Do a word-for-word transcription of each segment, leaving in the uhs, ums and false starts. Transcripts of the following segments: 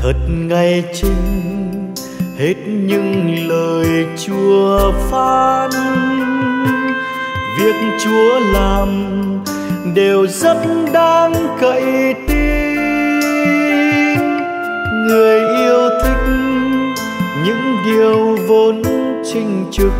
thật ngày trinh hết những lời Chúa phán. Việc Chúa làm đều rất đáng cậy tin. Người yêu thích những điều vốn chính trực,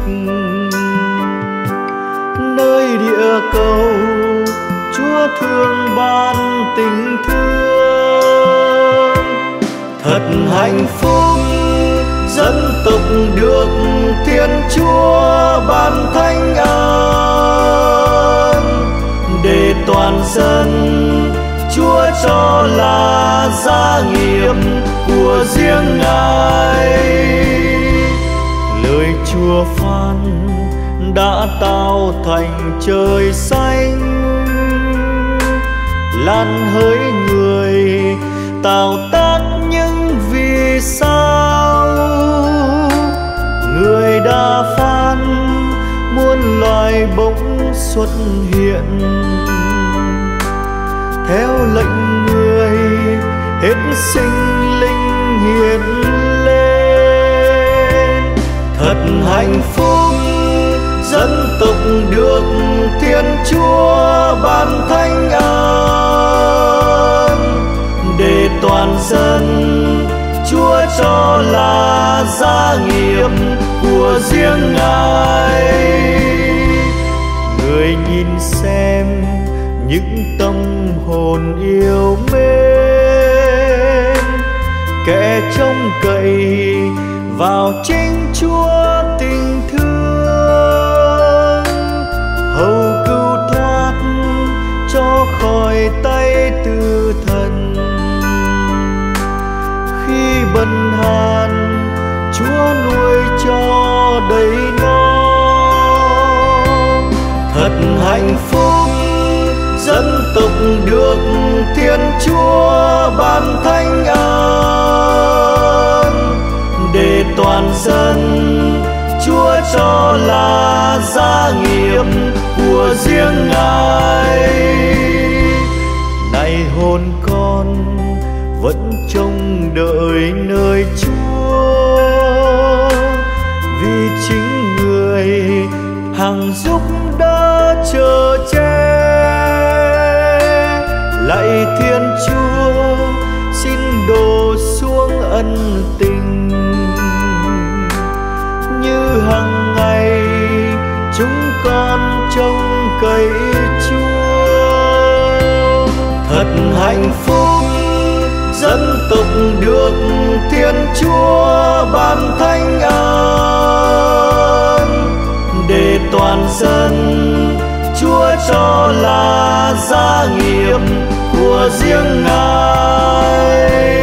nơi địa cầu Chúa thương ban tình thương. Thật hạnh phúc dân tộc được Thiên Chúa ban thánh ơn, để toàn dân Chúa cho là gia nghiệp của riêng Ngài. Lời Chúa phán đã tạo thành trời xanh, lan hỡi người tạo tác những vì sao. Người đã phán muôn loài bỗng xuất hiện, theo lệnh người hết sinh linh hiện lên. Thật hạnh phúc dân tộc được Thiên Chúa ban thánh ơn, để toàn dân Chúa cho là gia nghiệp của riêng Ngài. Người nhìn xem những tâm hồn yêu mến, kẻ trông cậy vào chính Chúa tình thương, hầu cứu thoát cho khỏi tay tử thần. Khi bần hàn Chúa nuôi cho đầy no. Thật hạnh phúc dân tộc được Thiên Chúa ban thánh ơn, để toàn dân Chúa cho là gia nghiệp của riêng Ngài. Này hồn con vẫn trông đợi nơi Chúa, vì chính người hằng giúp đỡ chở che. Lạy Thiên Chúa xin đổ xuống ân tình, như hằng ngày chúng con trông cậy Chúa. Thật hạnh phúc dân tộc được Thiên Chúa ban thánh ơn, để toàn dân Chúa cho là gia nghiệp của riêng Ngài.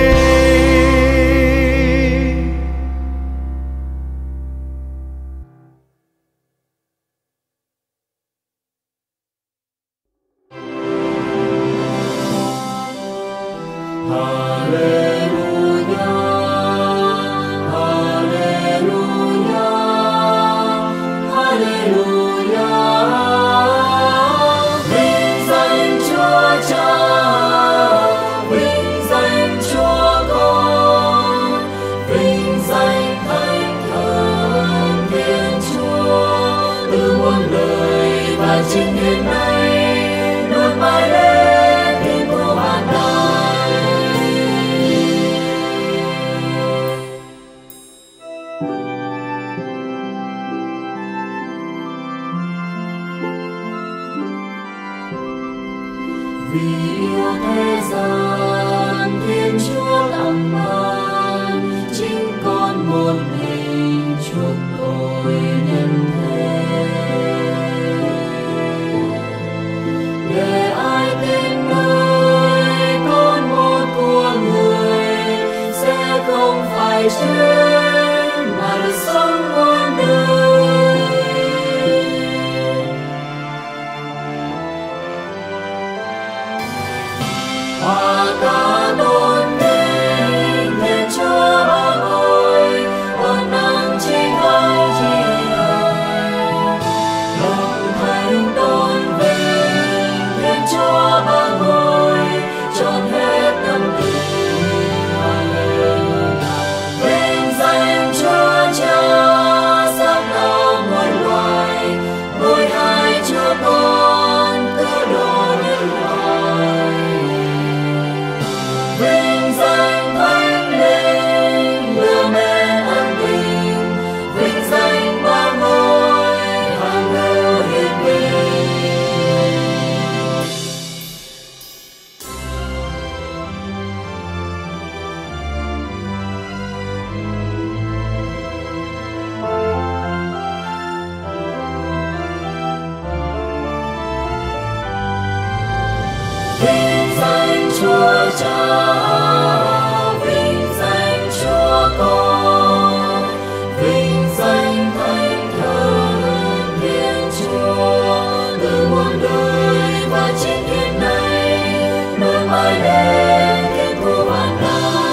Hallelujah. Cha, vinh danh Chúa Con, vinh danh Thánh Thần Thiên Chúa, từ muôn đời và chính hiện nay, luôn mãi đến thiên thu vạn đại.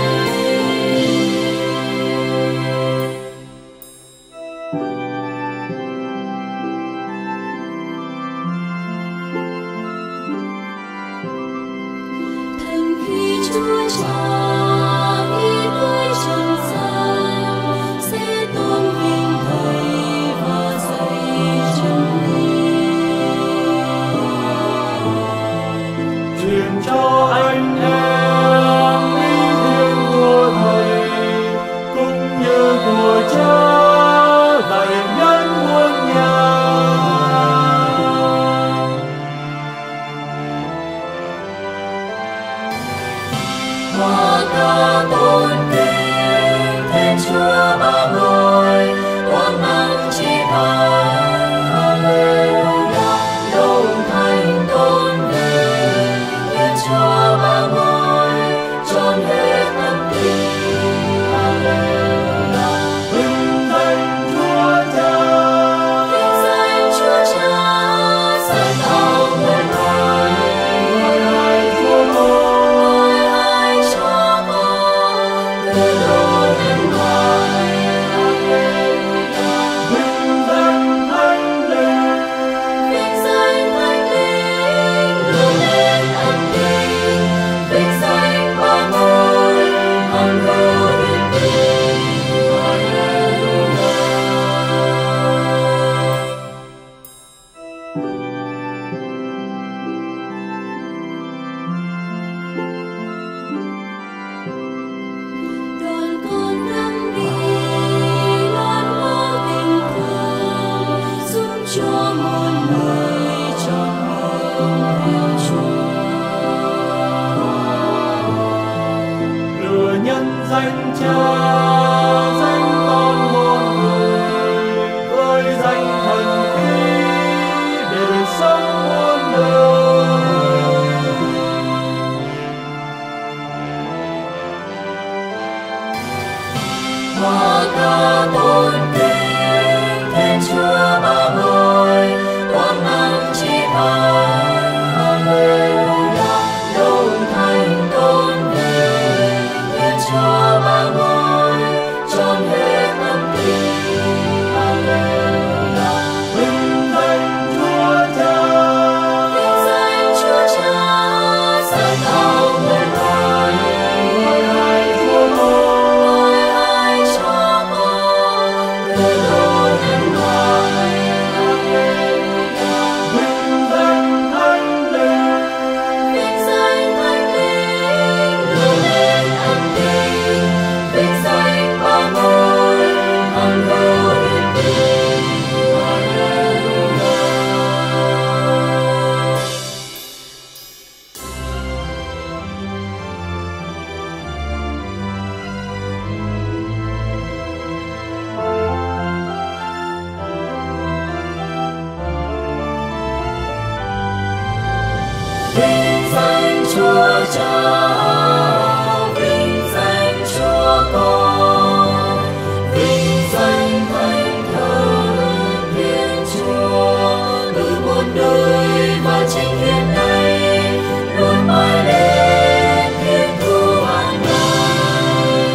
Thành khi Chúa Cha đi tới trần gian, sẽ tôn vinh Thầy và dạy chân lý. Truyền cho anh em ý riêng của Thầy cũng như của Cha và hiển nhân muôn nhà. Hoa ca tôn kính Thiên Chúa ba ngôi, quang năng chỉ thánh. Alleluia, đồng thanh tôn vinh Thiên Chúa ba ngôi, trọn hết ân tình. Alleluia, Vinh danh Chúa Cha, vinh danh Chúa Cha, sáng tạo muôn loài. ngôi hai Chúa Con, Ngôi hai Chúa Con, từ đầu đến cuối. Alleluia, vinh danh Thánh Linh, vinh danh Thánh Linh, luôn lên ân tình. Vinh danh ba ngôi, hằng hữu đến tình. Alleluia. Đoàn con đang đi loan báo tình thương, giúp cho muôn người trọn hương theo Chúa. lửa nhân danh Cha, danh Con muôn người, với danh thần khí để được sống muôn đời. Hoa ca tôn kính Thiên Chúa ba ngôi, quang năng chỉ thánh. Alleluia, đồng thanh tôn vinh Thiên Chúa ba ngôi, trọn hết ân tình. Alleluia, Vinh danh Chúa Cha, vinh danh Chúa Cha, sáng tạo muôn loài. ngôi hai Chúa Con, Ngôi hai Chúa Con, từ đầu đến cuối. Alleluia, vinh danh Thánh Linh, vinh danh Thánh Linh, luôn lên ân tình. Vinh danh ba ngôi, hằng hữu đến tình. Alleluia. Vinh danh Chúa Cha, vinh danh Chúa Con, vinh danh Thánh Thần Thiên Chúa, từ muôn đời và chính hiện nay, luôn mãi đến thiên thu vạn đại.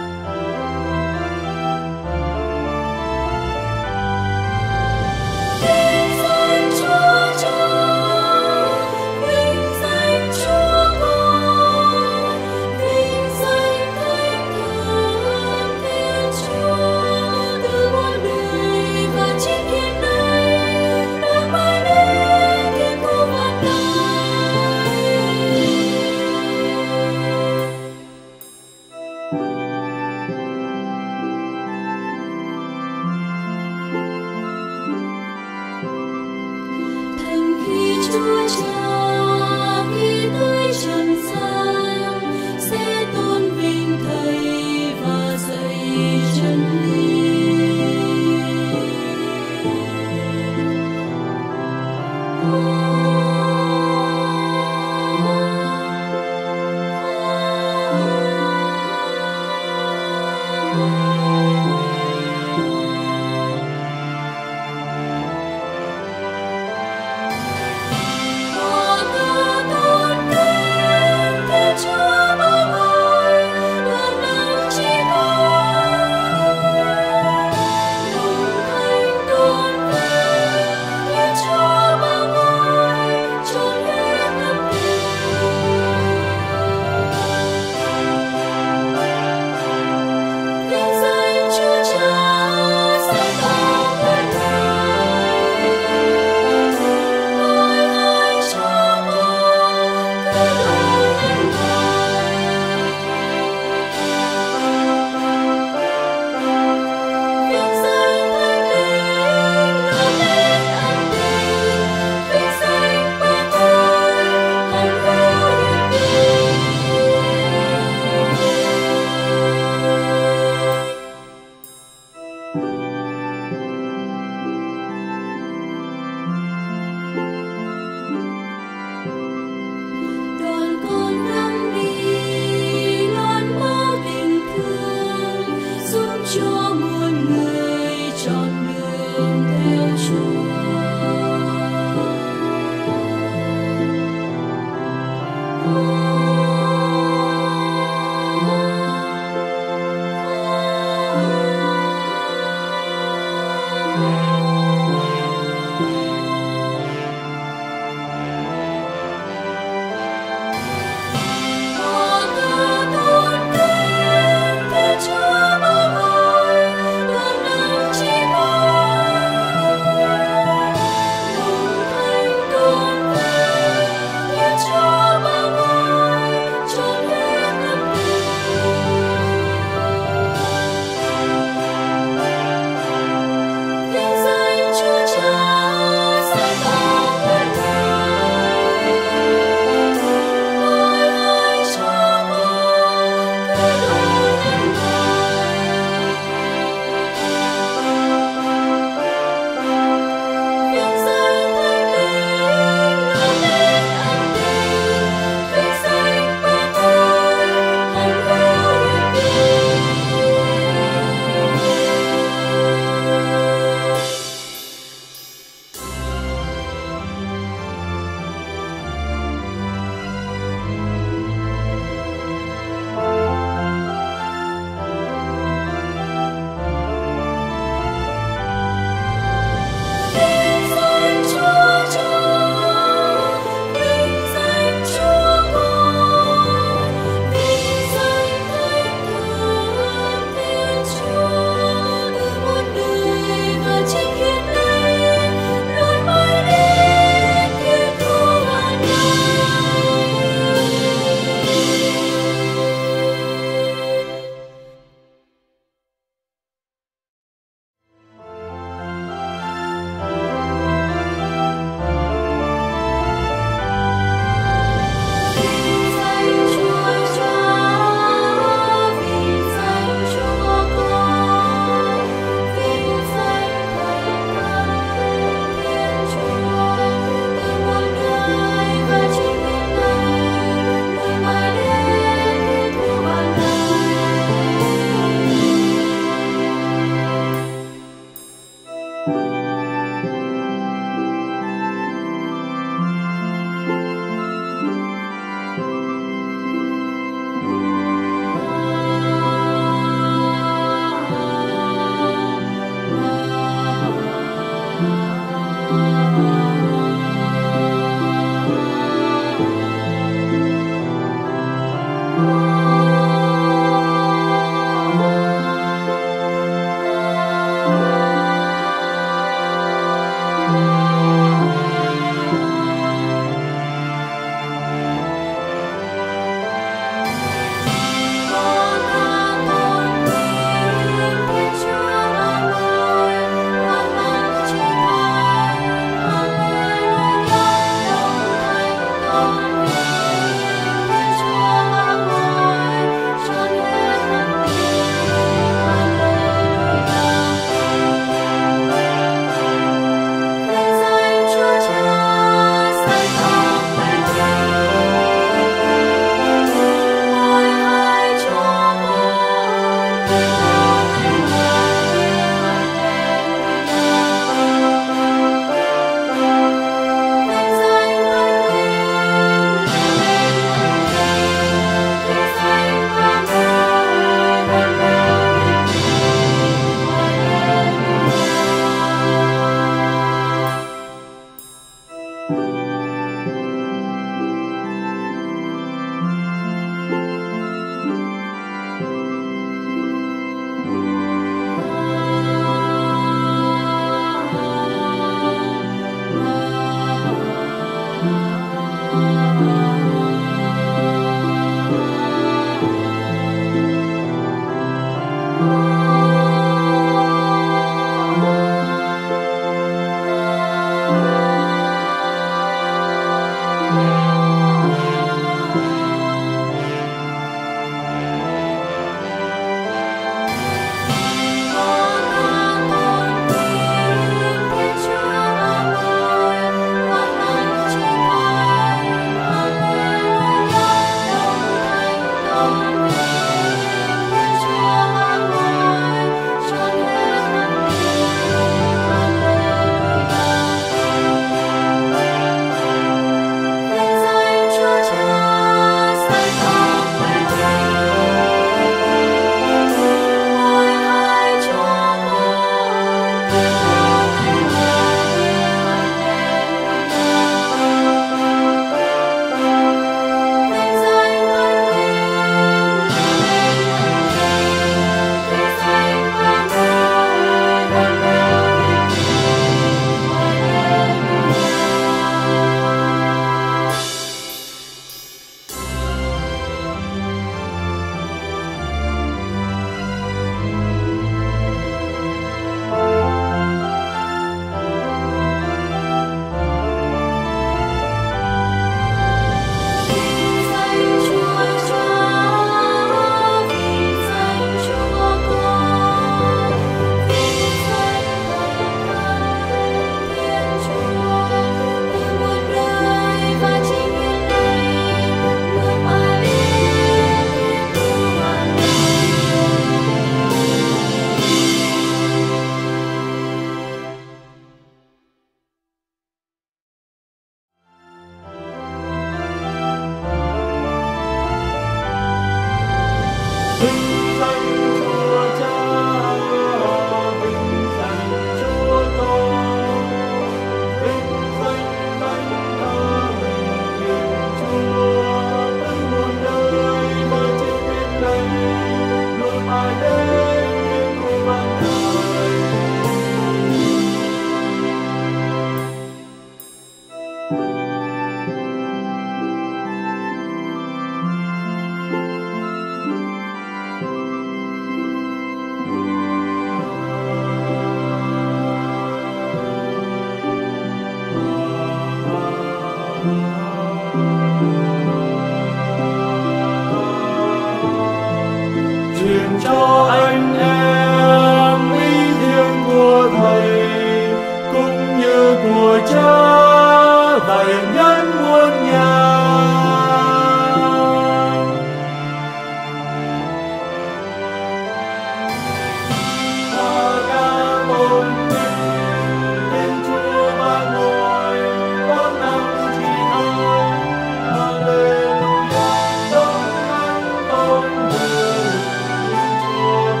Hallelujah,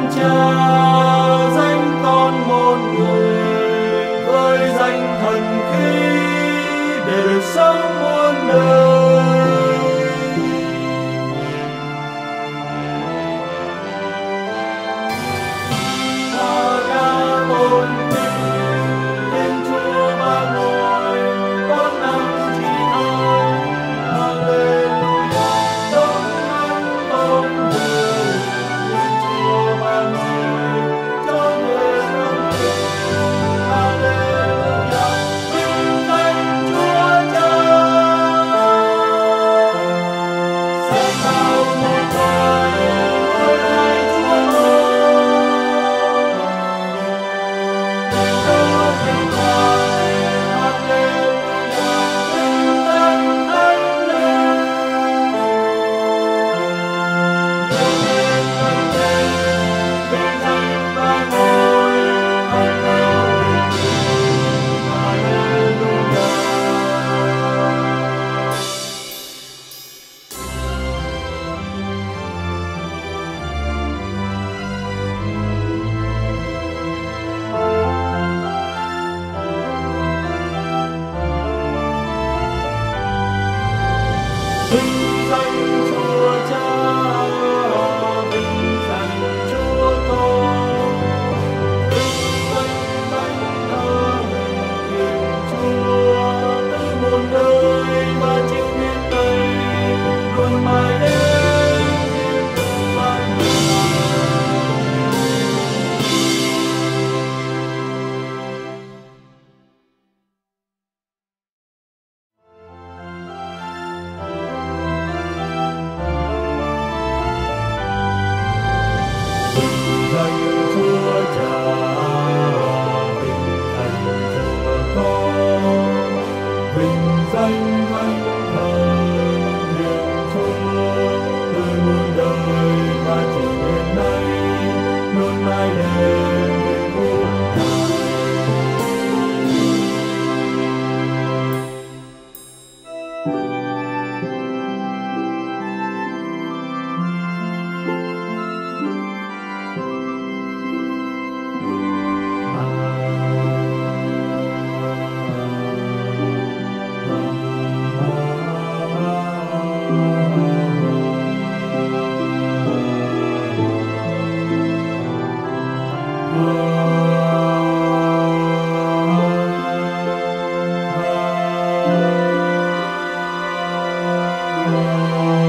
Cha, danh Con một người, với danh thần khí để được sống muôn đời. Ta đã tôn vinh Thiên Chúa Ba Ngôi, con năng trị ai. Hallelujah, đấng thánh tôn vinh Thiên Chúa Ba Ngôi, cho người con tình. Hallelujah, vinh danh Chúa Cha. Sẽ cao một thời với hai Chúa ơi. Chúa vinh Ngài, Hallelujah, vinh danh Thánh Linh. Vinh lên vinh lên, vinh danh Ba Ngôi, Hallelujah, Hallelujah. Vinh danh Chúa Cha, vinh danh Chúa Con, vinh danh Thánh Thần, Thiên Chúa từ muôn đời mà chịu biết đây, luôn mãi đến thiên thu vạn đời. Vinh danh Chúa Cha, vinh danh Chúa Con, vinh danh Thánh Thần, Thiên Chúa từ muôn đời mà chỉ đến nay, luôn mãi đến thiên thu vạn đời.